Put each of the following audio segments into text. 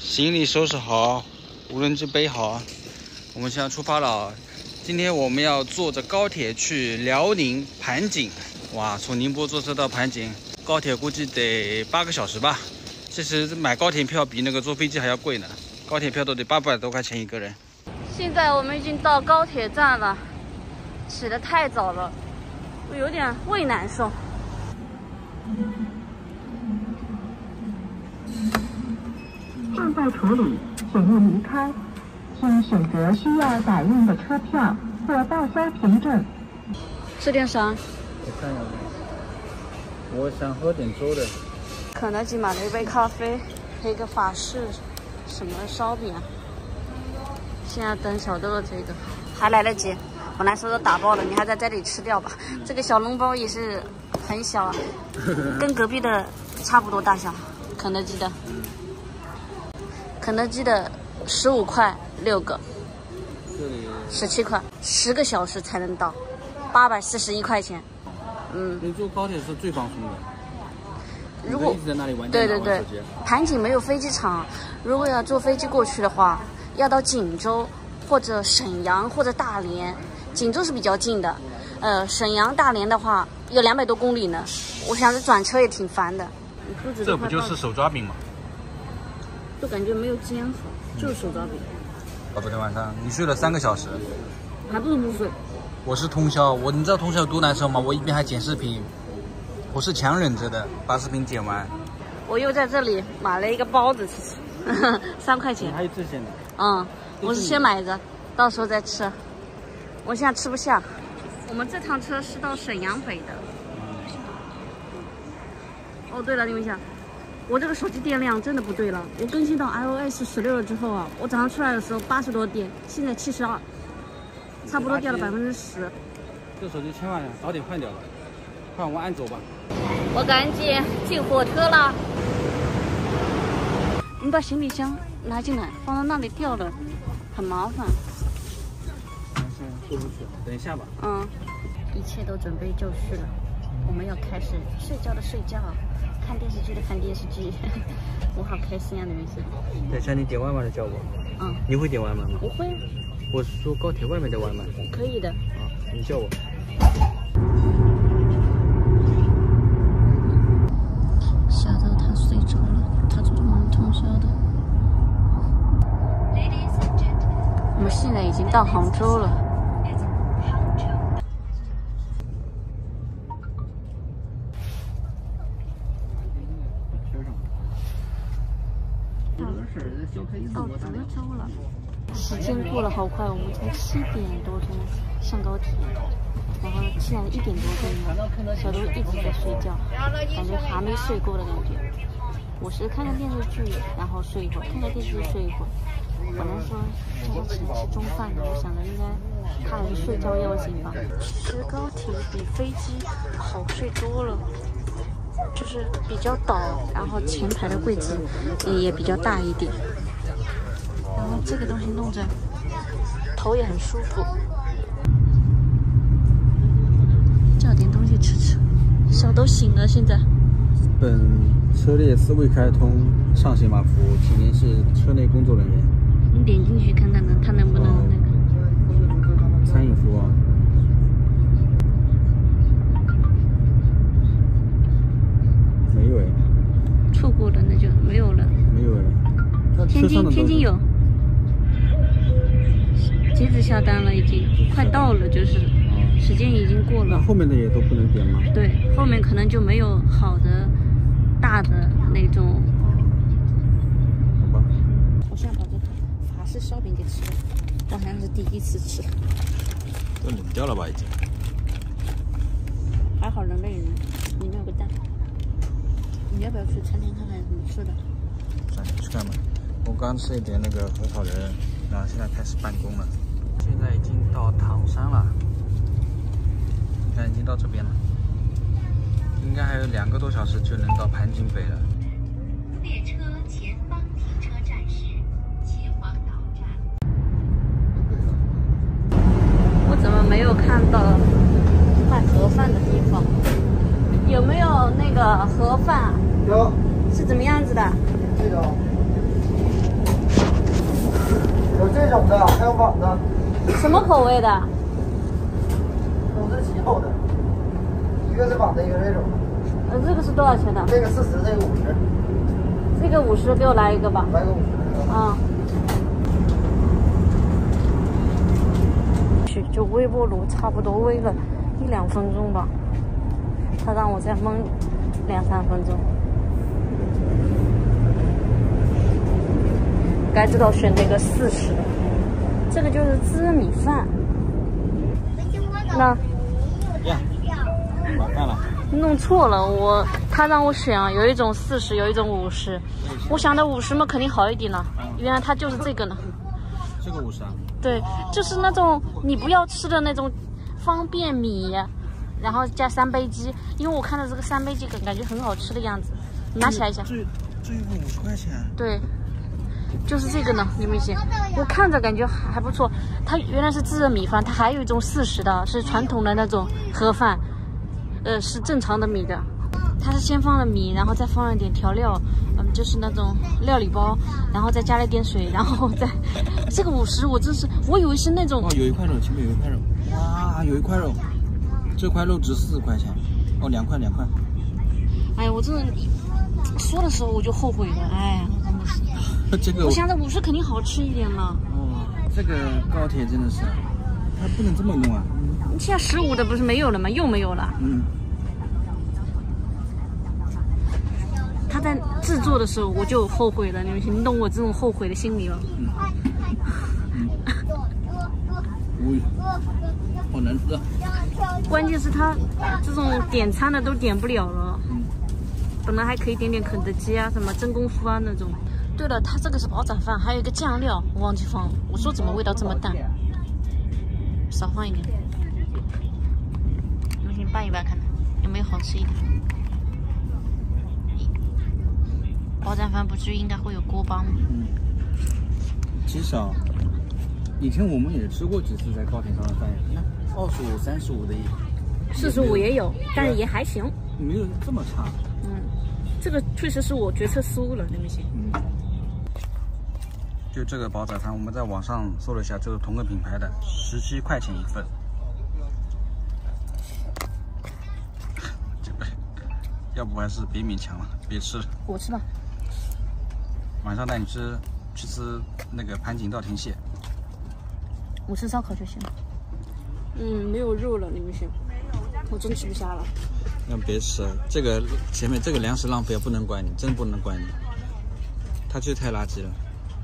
行李收拾好，无人机背好，我们现在出发了。今天我们要坐着高铁去辽宁盘锦。哇，从宁波坐车到盘锦，高铁估计得8个小时吧。其实买高铁票比那个坐飞机还要贵呢，高铁票都得800多块钱一个人。 现在我们已经到高铁站了，起得太早了，我有点胃难受。 正在处理，请勿离开。请选择需要打印的车票或报销凭证。 吃点啥？ 我看一下，我想喝点粥的。 肯德基买了一杯咖啡，配一个法式什么烧饼啊。现在等小豆的这个还来得及，本来说都打包了，你还在这里吃掉吧。这个小笼包也是很小啊，跟隔壁的差不多大小。肯德基的15块6个， 这里 17块，10个小时才能到，841块钱。 你坐高铁是最放松的。 如果一直在那里玩电脑玩手机。 盘锦没有飞机场，如果要坐飞机过去的话，要到锦州或者沈阳或者大连。锦州是比较近的，沈阳大连的话有200多公里呢。我想着转车也挺烦的。 这不就是手抓饼吗？ 就感觉没有煎好，就是手抓饼。 昨天晚上你睡了3个小时， 还不如不睡。 我是通宵，你知道通宵有多难受吗？我一边还剪视频，我是强忍着的把视频剪完。 我又在这里买了一个包子吃，3块钱。 还有这些呢？ 我是先买着，到时候再吃。我现在吃不下。我们这趟车是到沈阳北的。哦，对了，你们想，我这个手机电量真的不对了。我更新到 iOS 16了之后啊，我早上出来的时候80多电，现在72，差不多掉了10%。 这手机千万早点换掉了，换我安卓吧。 我赶紧进火车了。你把行李箱拿进来，放到那里掉了，很麻烦。 过不去，等一下吧。 一切都准备就绪了，我们要开始睡觉的睡觉，看电视剧的看电视剧。我好开心啊，你们是？ 等一下你点外卖的叫我。你会点外卖吗？ 我会。 我是说高铁外面的外卖。 可以的。 你叫我。 小豆他睡着了，他昨晚通宵的。我们现在已经到杭州了。到德州了，时间过得好快，我们才7点多钟上高铁，然后现在1点多钟了，小豆一直在睡觉，感觉还没睡够的感觉。我是看看电视剧，然后睡一会儿，看看电视剧睡一会儿。本来说叫他起来吃中饭的，我想着应该他还是睡觉要紧吧。其实高铁比飞机好睡多了。就是比较倒，然后前排的柜子也比较大一点，然后这个东西弄着头也很舒服。叫点东西吃吃，小豆醒了现在。 本车列思维开通上线码服务，请联系车内工作人员。 你点进去看看他能不能那个。 餐饮服务。没有哎， 错过了那就没有了。 没有哎， 天津有，截止下单了，已经快到了，就是时间已经过了。 那后面的也都不能点吗？ 对，后面可能就没有好的大的那种。 好吧。 我现在把这个法式烧饼给吃了，我好像是第一次吃。 都冷掉了吧已经。 还好人类人，里面有个蛋。你要不要去餐厅看看有什么吃的？ 去看吧。我刚吃一点那个核桃仁，然后现在开始办公了。现在已经到唐山了，你看已经到这边了，应该还有2个多小时就能到盘锦北了。 列车前方停车站是秦皇岛站。 我怎么没有看到卖盒饭的地方？有没有那个盒饭？ 有。 是怎么样子的？ 这种。 什么口味的？ 都是齐口的，一个是绑的，一个是这种。 这个是多少钱的？ 这个40，这个50。 这个50，给我来一个吧。 来个50。 啊。就微波炉差不多煨了1-2分钟吧，他让我再焖2-3分钟。该知道选那个40，这个就是滋米饭。那呀，晚饭了。 弄错了，他让我选啊，有一种40，有一种50。我想的50嘛肯定好一点呢，原来他就是这个呢。 这个50啊？对， 就是那种你不要吃的那种方便米，然后加3杯鸡，因为我看到这个3杯鸡感觉很好吃的样子，拿起来一下。 这个50块钱。 对，就是这个呢，你们行。我看着感觉还不错，它原来是自热米饭，它还有一种40的，是传统的那种盒饭，是正常的米的。它是先放了米，然后再放了点调料，就是那种料理包，然后再加了点水，然后再这个50，我以为是那种哦，有一块肉，前面有一块肉，哇，有一块肉，这块肉值40块钱，哦，2块。 哎呀，我真的说的时候我就后悔了，哎呀，真的是。 这个我想着50肯定好吃一点嘛。 哦，这个高铁真的是，它不能这么弄啊。 现在15的不是没有了吗？又没有了。他在制作的时候我就后悔了，你懂我这种后悔的心理吗？ 好难吃啊！ 关键是他这种点餐的都点不了了。本来还可以点点肯德基啊，什么真功夫啊那种。对了，它这个是煲仔饭，还有一个酱料我忘记放了。我说怎么味道这么淡？少放一点。我们先拌一拌看看有没有好吃一点。煲仔饭不是应该会有锅巴吗？ 其实啊，以前我们也吃过几次在高铁上的饭，你看25、35的 45也有，但是也还行， 没有这么差。 这个确实是我决策失误了，对不起。 就这个煲仔饭，我们在网上搜了一下，就是同个品牌的，17块钱一份。要不还是别勉强了，别吃了。 我吃吧。 晚上带你去吃那个盘锦稻田蟹。 我吃烧烤就行。没有肉了，你们行？我真吃不下了。 那别吃，这个前面这个粮食浪费不能怪你，真不能怪你。它就是太垃圾了。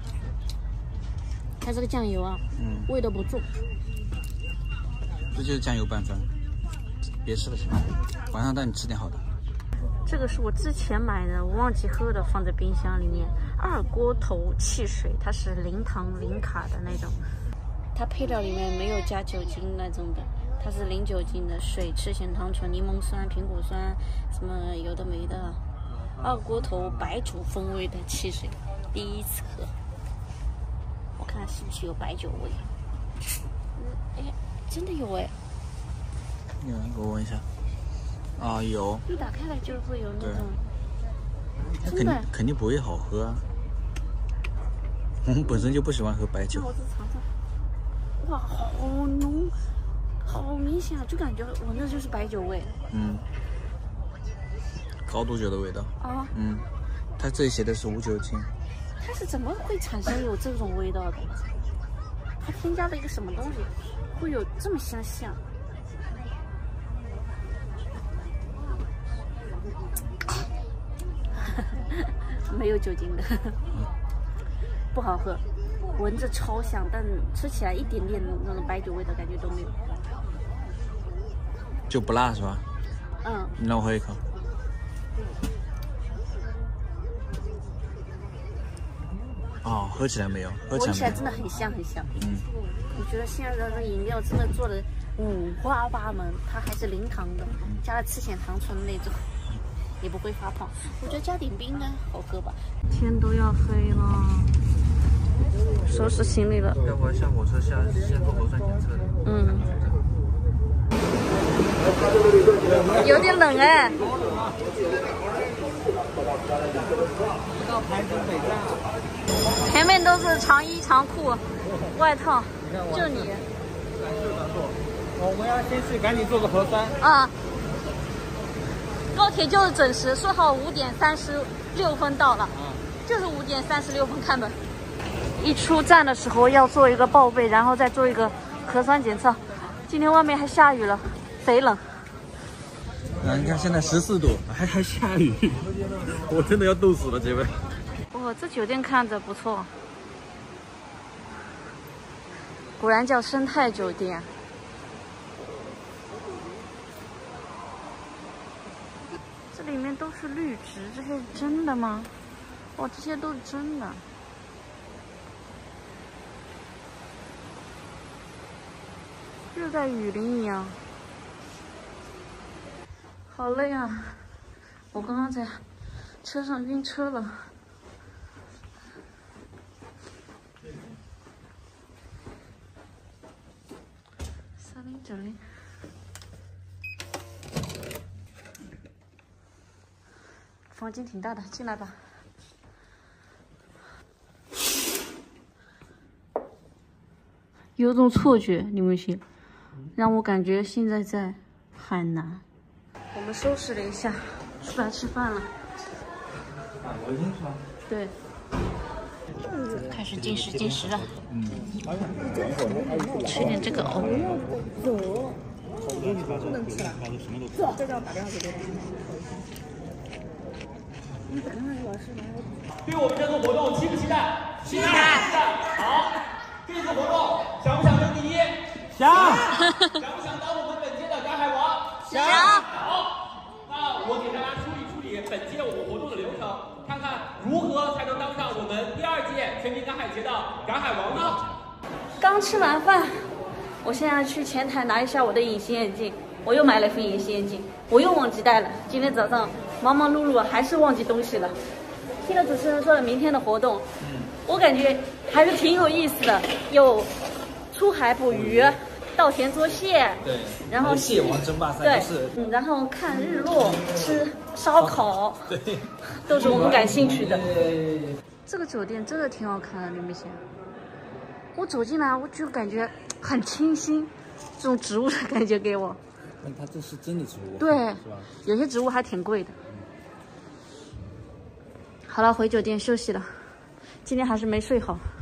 它这个酱油啊，味道不重。 这就是酱油拌饭，别吃了行吗？晚上带你吃点好的。 这个是我之前买的，我忘记喝的，放在冰箱里面。二锅头汽水，它是零糖零卡的那种，它配料里面没有加酒精那种的，它是零酒精的水、赤藓糖醇、柠檬酸、苹果酸，什么有的没的。二锅头白酒风味的汽水，第一次喝，我看是不是有白酒味？哎，真的有哎。 有人给我闻一下。啊，有。 一打开来就会有那种。 它肯定不会好喝啊。我们本身就不喜欢喝白酒。 我尝尝。哇，好浓，好明显啊，就感觉闻着就是白酒味。 高度酒的味道。 啊。 它这里写的是无酒精。 它是怎么会产生有这种味道的？它添加了一个什么东西，会有这么香？没有酒精的，不好喝，闻着超香，但吃起来一点点那种白酒味的感觉都没有。 就不辣是吧？你让我喝一口。哦，喝起来没有， 闻起来真的很香。我觉得现在的饮料真的做的五花八门，它还是零糖的，加了赤藓糖醇那种。也不会发胖，我觉得加点冰呢好喝吧。天都要黑了，收拾行李了。 要不然下火车先做核酸检测的。 有点冷哎。前面都是长衣长裤、外套，就你我们要先去赶紧做个核酸。 啊。高铁就是准时，说好5点36分到了，就是5点36分开门。一出站的时候要做一个报备，然后再做一个核酸检测。今天外面还下雨了，贼冷。 你看现在14度，还下雨，我真的要冻死了，姐妹。 哇，这酒店看着不错，果然叫生态酒店。这里面都是绿植，这些是真的吗？哇，这些都是真的。热带雨林一样。好累啊！我刚刚在车上晕车了。409。房间挺大的，进来吧。有种错觉，你们信？让我感觉现在在海南。我们收拾了一下，出来吃饭了。对。开始进食了。吃点这个藕。不能吃了。这个打电话给别人。你打电话给老师来。 对我们这次活动期不期待？期待。好，这次活动想不想争第一？ 想。 想不想当我们本届的赶海王？ 想。 好，那我给大家梳理本届我们活动的流程，看看如何才能当上我们第2届全民赶海节的赶海王呢？ 刚吃完饭，我现在去前台拿一下我的隐形眼镜。我又买了副隐形眼镜，我又忘记带了。今天早上忙忙碌碌还是忘记东西了。听了主持人说了明天的活动，我感觉还是挺有意思的，有出海捕鱼、稻田捉蟹， 对， 然后蟹王争霸赛都是， 然后看日落、吃烧烤， 对， 都是我们感兴趣的。这个酒店真的挺好看的，刘明贤。我走进来，我就感觉很清新，这种植物的感觉给我。 但它这是真的植物， 对， 是吧？ 有些植物还挺贵的。好了，回酒店休息了，今天还是没睡好。